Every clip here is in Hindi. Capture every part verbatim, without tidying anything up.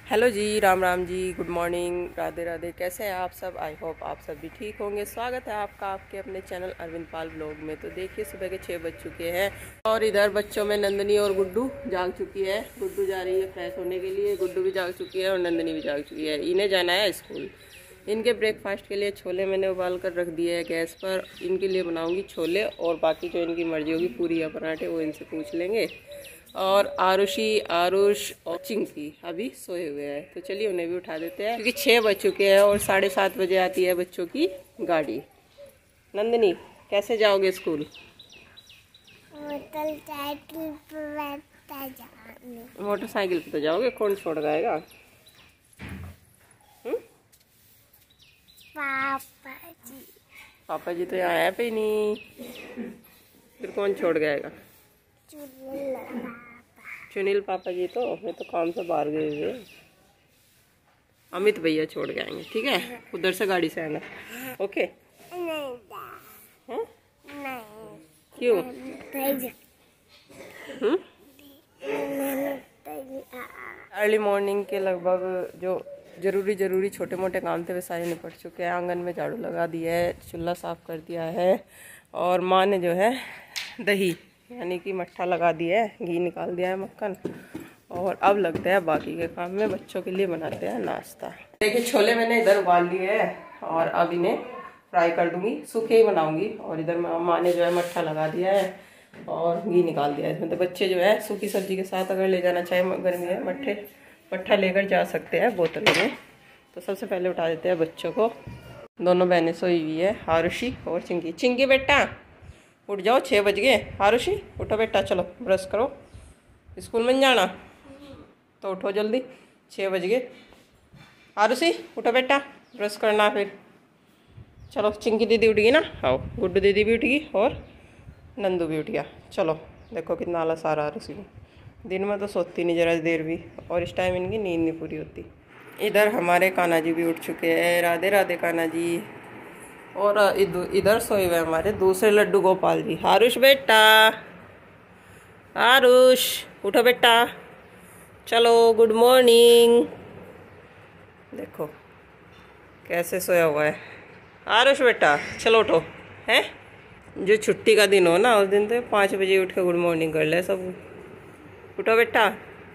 हेलो जी, राम राम जी, गुड मॉर्निंग, राधे राधे। कैसे हैं आप सब? आई होप आप सब भी ठीक होंगे। स्वागत है आपका आपके अपने चैनल अरविंद पाल ब्लॉग में। तो देखिए सुबह के छः बज चुके हैं और इधर बच्चों में नंदनी और गुड्डू जाग चुकी है। गुड्डू जा रही है फ्रेश होने के लिए, गुड्डू भी जाग चुकी है और नंदनी भी जाग चुकी है। इन्हें जाना है स्कूल। इनके ब्रेकफास्ट के लिए छोले मैंने उबाल कर रख दिए है गैस पर। इनके लिए बनाऊँगी छोले और बाकी जो इनकी मर्जी होगी पूरी या पराठे वो इनसे पूछ लेंगे। और आरुषी, आरुष और चिंकी अभी सोए हुए हैं, तो चलिए उन्हें भी उठा देते हैं क्योंकि छः बज चुके हैं और साढ़े सात बजे आती है बच्चों की गाड़ी। नंदनी, कैसे जाओगे स्कूल? मोटरसाइकिल पे तो जाओगे, कौन छोड़ गएगा? पापा जी। पापा जी तो यहाँ है पे ही नहीं, फिर कौन छोड़ गएगा? सुनील पापा जी तो मैं तो काम से बाहर गए हुए। अमित भैया छोड़ के आएंगे, ठीक है? उधर से गाड़ी से आना, ओके? नहीं, नहीं। क्यों? हम्म? अर्ली मॉर्निंग के लगभग जो ज़रूरी ज़रूरी छोटे मोटे काम थे वे सारे निपट चुके हैं। आंगन में झाड़ू लगा दिया है, चूल्हा साफ़ कर दिया है और माँ ने जो है दही यानी कि मट्ठा लगा दिया है, घी निकाल दिया है, मक्खन। और अब लगते हैं बाकी के काम में, बच्चों के लिए बनाते हैं नाश्ता। देखिए छोले मैंने इधर उबाल लिए हैं और अब इन्हें फ्राई कर दूंगी, सूखे ही बनाऊंगी। और इधर माँ ने जो है मट्ठा लगा दिया है और घी निकाल दिया है इसमें। तो बच्चे जो है सूखी सब्जी के साथ अगर ले जाना चाहे, गर्मी है, मट्ठे मट्ठा लेकर जा सकते हैं बोतलों में। तो सबसे पहले उठा देते हैं बच्चों को। दोनों बहनें सोई हुई है, आरुषि और चिंकी। चिंकी बेटा उठ जाओ, छः बज गए। आरुषि उठो बेटा, चलो ब्रश करो, स्कूल में जाना तो उठो जल्दी, छः बज गए। आरुषि उठो बेटा, ब्रश करना फिर। चलो चिंकी दीदी उठ गई ना, आओ। गुड्डू दीदी भी उठ गई और नंदू भी उठ गया। चलो देखो कितना आलस आ रहा है आरुषि को। दिन में तो सोती नहीं जरा देर भी, और इस टाइम इनकी नींद नहीं पूरी होती। इधर हमारे कान्हा जी भी उठ चुके हैं। राधे राधे कान्हा जी। और इधर सोए हुए हमारे दूसरे लड्डू गोपाल जी। आरुष बेटा, आरुष उठो बेटा, चलो गुड मॉर्निंग। देखो कैसे सोया हुआ है आरुष बेटा, चलो उठो। हैं जो छुट्टी का दिन हो ना उस दिन तो पाँच बजे उठ के गुड मॉर्निंग कर ले सब। उठो बेटा।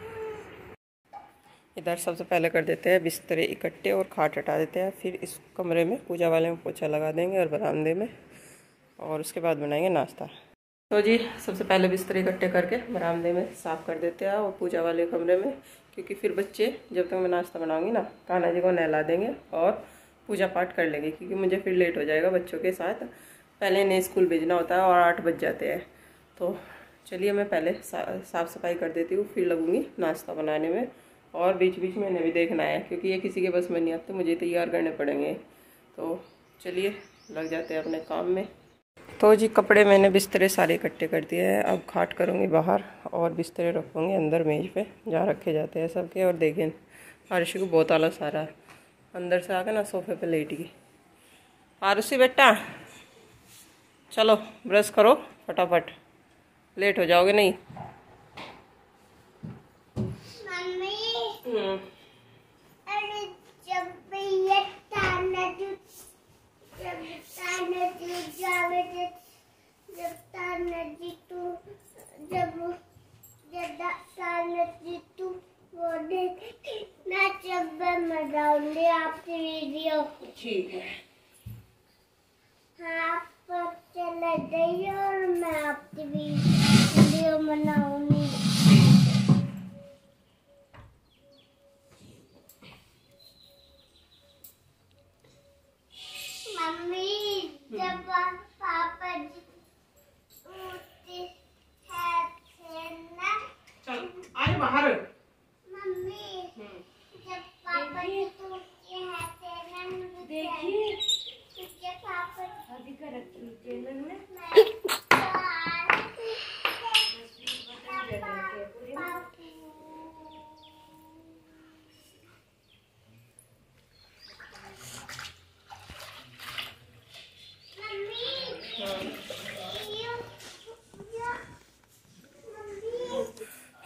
इधर सबसे पहले कर देते हैं बिस्तरे इकट्ठे और खाट हटा देते हैं। फिर इस कमरे में पूजा वाले में पोछा लगा देंगे और बरामदे में, और उसके बाद बनाएंगे नाश्ता। तो जी सबसे पहले बिस्तरे इकट्ठे करके बरामदे में साफ़ कर देते हैं और पूजा वाले कमरे में, क्योंकि फिर बच्चे जब तक मैं नाश्ता बनाऊंगी ना कान्हा जी को नहला देंगे और पूजा पाठ कर लेंगे, क्योंकि मुझे फिर लेट हो जाएगा बच्चों के साथ। पहले इन्हें स्कूल भेजना होता है और आठ बज जाते हैं। तो चलिए मैं पहले सा, साफ़ सफाई कर देती हूँ, फिर लगूँगी नाश्ता बनाने में। और बीच बीच में इन्हें भी देखना है, क्योंकि ये किसी के बस में नहीं आते, मुझे तैयार करने पड़ेंगे। तो चलिए लग जाते हैं अपने काम में। तो जी कपड़े मैंने बिस्तरे सारे इकट्ठे कर दिए हैं। अब खाट करूँगी बाहर और बिस्तरे रखूँगी अंदर मेज पे जहाँ रखे जाते हैं सबके। और देखें आरुषि को बहुत आलस आ रहा है, अंदर से आकर ना सोफे पे लेट गई। आरुषि बेटा चलो ब्रश करो फटाफट, लेट हो जाओगे नहीं। अरे जब ये ताना जो जब ताना जो जावे जब ताना जी तू जब जब ताना जी तू वो देख ना जब मैं डालूंगी आपकी वीडियो। ठीक है, हाँ आप चले जाइए और मैं आपकी वीडियो बनाऊंगी। मम्मी जब पापा जी उठते हैं ना, चल आज बाहर। मम्मी जब पापा जी उठते हैं ना, देखिए देखिए पापा अभी करती चैनल में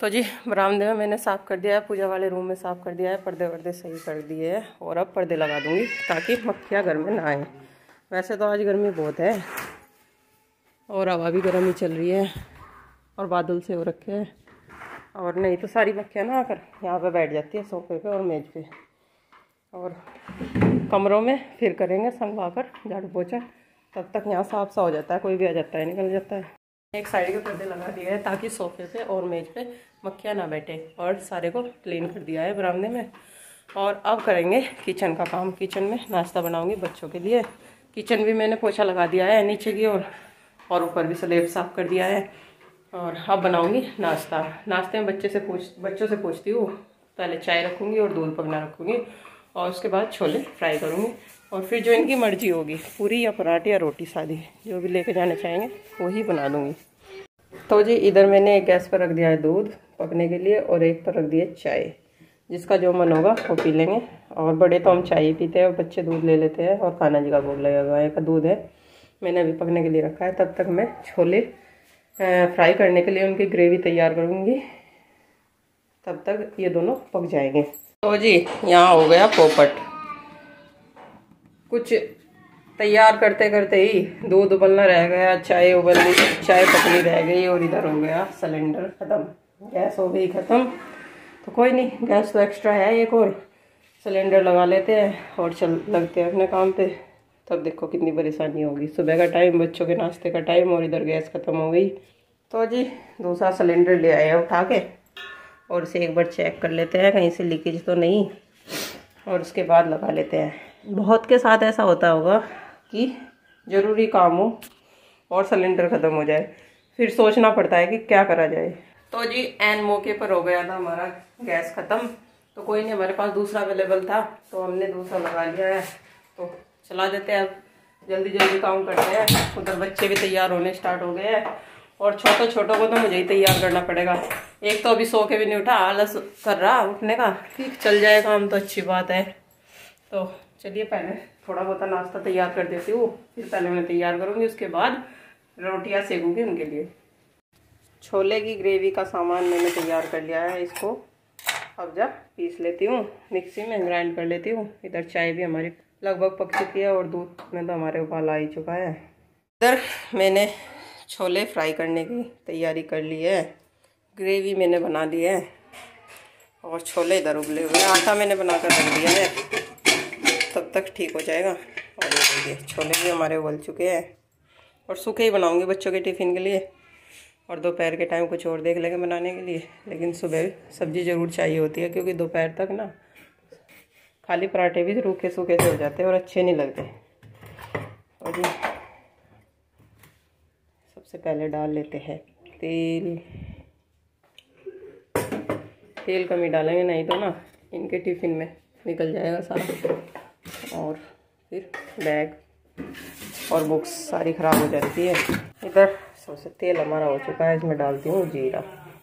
तो जी बरामदे में मैंने साफ़ कर दिया है, पूजा वाले रूम में साफ़ कर दिया है, पर्दे वर्दे सही कर दिए हैं और अब पर्दे लगा दूँगी ताकि मक्खियाँ घर में ना आए। वैसे तो आज गर्मी बहुत है और हवा भी गर्म ही चल रही है और बादल से हो रखे हैं, और नहीं तो सारी मक्खियाँ ना आकर यहाँ पे बैठ जाती है सोफे पे और मेज पे, और कमरों में फिर करेंगे संगवा कर झाड़ू पोछा, तब तक यहाँ साफ सा हो जाता है, कोई भी आ जाता है निकल जाता है। एक साइड के पर्दे लगा दिए हैं ताकि सोफे पे और मेज पे मक्खियाँ ना बैठे, और सारे को क्लीन कर दिया है बरामदे में। और अब करेंगे किचन का काम। किचन में नाश्ता बनाऊंगी बच्चों के लिए। किचन भी मैंने पोछा लगा दिया है नीचे की ओर, और ऊपर भी स्लेब साफ़ कर दिया है, और अब बनाऊंगी नाश्ता। नाश्ते में बच्चे से पूछ बच्चों से पूछती हूँ, पहले चाय रखूँगी और दूध पकना रखूँगी, और उसके बाद छोले फ्राई करूँगी, और फिर जो इनकी मर्जी होगी पूरी या पराठे या रोटी सादी जो भी लेके जाना चाहेंगे वही बना दूँगी। तो जी इधर मैंने एक गैस पर रख दिया है दूध पकने के लिए, और एक पर रख दिया चाय। जिसका जो मन होगा वो पी लेंगे, और बड़े तो हम चाय ही पीते हैं और बच्चे दूध ले लेते हैं, और कान्हा जी का भोग लगा गाय का दूध है मैंने अभी पकने के लिए रखा है। तब तक मैं छोले फ्राई करने के लिए उनकी ग्रेवी तैयार करूँगी, तब तक ये दोनों पक जाएंगे। तो जी यहाँ हो गया पोपट। कुछ तैयार करते करते ही दूध उबलना रह गया, चाय उबलनी चाय पकनी रह गई, और इधर हो गया सिलेंडर ख़त्म, गैस हो गई ख़त्म। तो कोई नहीं, गैस तो एक्स्ट्रा है एक, और सिलेंडर लगा लेते हैं और चल लगते हैं अपने काम पे। तब देखो कितनी परेशानी होगी, सुबह का टाइम, बच्चों के नाश्ते का टाइम, और इधर गैस ख़त्म हो गई। तो जी दूसरा सिलेंडर ले आए उठा के, और इसे एक बार चेक कर लेते हैं कहीं से लीकेज तो नहीं, और उसके बाद लगा लेते हैं। बहुत के साथ ऐसा होता होगा कि ज़रूरी काम हो और सिलेंडर ख़त्म हो जाए, फिर सोचना पड़ता है कि क्या करा जाए। तो जी एन मौके पर हो गया था हमारा गैस ख़त्म, तो कोई नहीं, हमारे पास दूसरा अवेलेबल था तो हमने दूसरा लगा लिया है। तो चला देते हैं, अब जल्दी जल्दी काम करते हैं। उधर बच्चे भी तैयार होने स्टार्ट हो गए हैं, और छोटों छोटों को तो मुझे ही तैयार करना पड़ेगा। एक तो अभी सो के भी नहीं उठा, आलस कर रहा उठने का, ठीक चल जाए काम तो अच्छी बात है। तो चलिए पहले थोड़ा बहुत नाश्ता तैयार कर देती हूँ, फिर पहले मैं तैयार करूँगी, उसके बाद रोटियाँ सेकूँगी उनके लिए। छोले की ग्रेवी का सामान मैंने तैयार कर लिया है, इसको अब जा पीस लेती हूँ, मिक्सी में ग्राइंड कर लेती हूँ। इधर चाय भी हमारी लगभग पक चुकी है, और दूध में तो हमारे उबाल आ ही चुका है। इधर मैंने छोले फ्राई करने की तैयारी कर ली है, ग्रेवी मैंने बना दी है, और छोले इधर उबले हुए हैं। आटा मैंने बनाकर रख दिया है, तब तक ठीक हो जाएगा। और ये देखिए छोले भी हमारे उबल चुके हैं, और सूखे ही बनाऊंगी बच्चों के टिफ़िन के लिए, और दोपहर के टाइम कुछ और देख लेंगे बनाने के लिए। लेकिन सुबह सब्ज़ी ज़रूर चाहिए होती है, क्योंकि दोपहर तक ना खाली पराठे भी रूखे सूखे से हो जाते हैं और अच्छे नहीं लगते। और जी सबसे पहले डाल लेते हैं तेल। तेल कम ही डालेंगे, नहीं तो ना इनके टिफ़िन में निकल जाएगा सारा, और फिर बैग और बुक्स सारी ख़राब हो जाती है। इधर सबसे तेल हमारा हो चुका है, इसमें डालती हूँ जीरा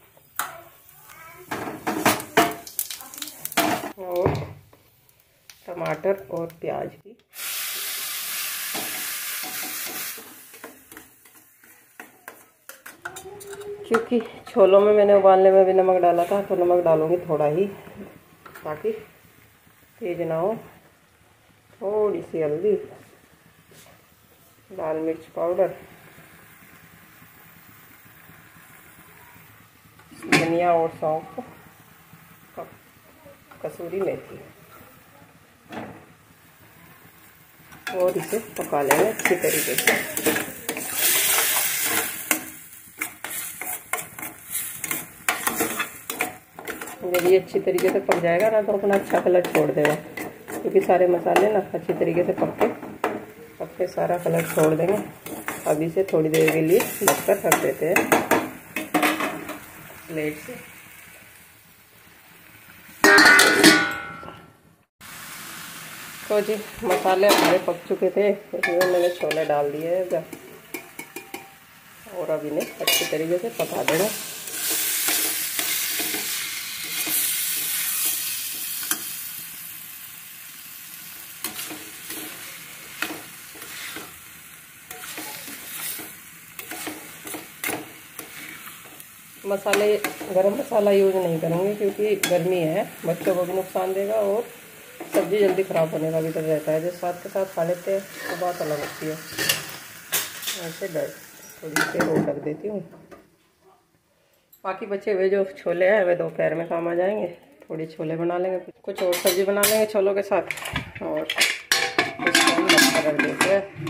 और टमाटर और प्याज की। क्योंकि छोलों में मैंने उबालने में भी नमक डाला था, तो नमक डालूंगी थोड़ा ही ताकि तेज ना हो। थोड़ी सी हल्दी, लाल मिर्च पाउडर, धनिया और सौंफ, कसूरी मेथी, और इसे पका लेंगे अच्छी तरीके से। जब ये अच्छी तरीके से पक जाएगा ना, तो अपना अच्छा कलर छोड़ देगा, क्योंकि सारे मसाले ना अच्छी तरीके से पक के पक के सारा कलर छोड़ देंगे। अब इसे थोड़ी देर के लिए ढककर रख देते हैं प्लेट से। तो जी मसाले हमारे पक चुके थे, इसमें मैंने छोले डाल दिए हैं, और अब इन्हें अच्छी तरीके से पका देना। मसाले गरम मसाला यूज़ नहीं करूँगी क्योंकि गर्मी है, बच्चों को भी नुकसान देगा और सब्ज़ी जल्दी ख़राब होने का भी डर रहता है। जो स्वाद के साथ खा लेते हैं तो बात अलग होती है। ऐसे डर थोड़ी देर और रख देती हूँ। बाकी बचे हुए जो छोले हैं वे दोपहर में काम आ जाएंगे। थोड़ी छोले बना लेंगे, कुछ और सब्ज़ी बना लेंगे छोलों के साथ और रख देते हैं।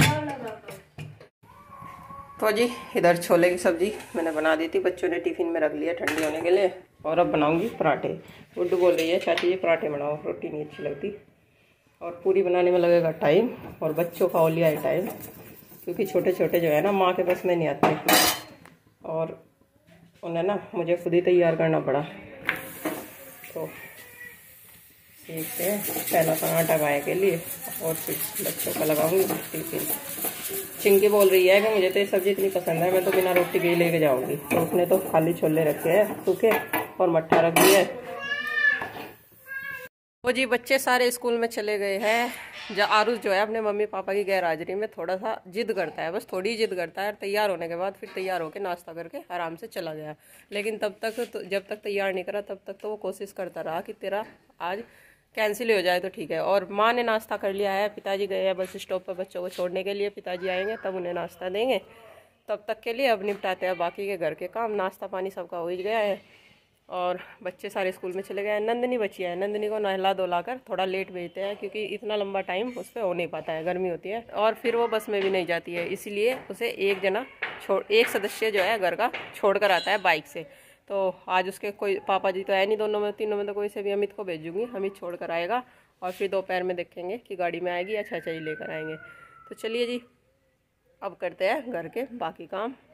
तो जी इधर छोले की सब्ज़ी मैंने बना दी थी, बच्चों ने टिफ़िन में रख लिया ठंडी होने के लिए। और अब बनाऊंगी पराठे। गुड्डू बोल रही है चाची जी पराठे बनाओ, रोटी नहीं अच्छी लगती। और पूरी बनाने में लगेगा टाइम और बच्चों का और लिया है टाइम, क्योंकि छोटे छोटे जो है ना माँ के बस में नहीं आते और उन्हें ना मुझे खुद ही तैयार करना पड़ा। तो देखते हैं पहला तो आटा गाय के लिए और फिर बच्चों का लगाऊंगी टिफिन। चिंकी बोल रही है कि मुझे तो ये सब्ज़ी इतनी पसंद है, मैं तो बिना रोटी के ही लेके जाऊंगी। तो उसने तो खाली छोले रखे हैं सूखे और मट्ठा रख दिया है। वो जी बच्चे सारे स्कूल में चले गए हैं। जो आरुष जो है अपने मम्मी पापा की गैर हाजिरी में थोड़ा सा जिद करता है, बस थोड़ी जिद करता है। तैयार होने के बाद फिर तैयार होकर नाश्ता करके आराम से चला गया। लेकिन तब तक तो जब तक तैयार नहीं करा तब तक तो वो कोशिश करता रहा कि तेरा आज कैंसिल हो जाए तो ठीक है। और माँ ने नाश्ता कर लिया है, पिताजी गए हैं बस स्टॉप पर बच्चों को छोड़ने के लिए। पिताजी आएंगे तब उन्हें नाश्ता देंगे। तब तक के लिए अब निपटाते हैं बाकी के घर के काम। नाश्ता पानी सबका हो ही गया है और बच्चे सारे स्कूल में चले गए हैं। नंदनी बची है, नंदनी को नहला धोला कर थोड़ा लेट भेजते हैं क्योंकि इतना लंबा टाइम उस पर हो नहीं पाता है, गर्मी होती है। और फिर वो बस में भी नहीं जाती है, इसीलिए उसे एक जना छोड़ एक सदस्य जो है घर का छोड़ कर आता है बाइक से। तो आज उसके कोई पापा जी तो है नहीं, दोनों में तीनों में तो कोई से भी अमित को भेजूँगी, अमित छोड़ कर आएगा और फिर दोपहर में देखेंगे कि गाड़ी में आएगी या चाचा जी लेकर आएंगे। तो चलिए जी अब करते हैं घर के बाकी काम।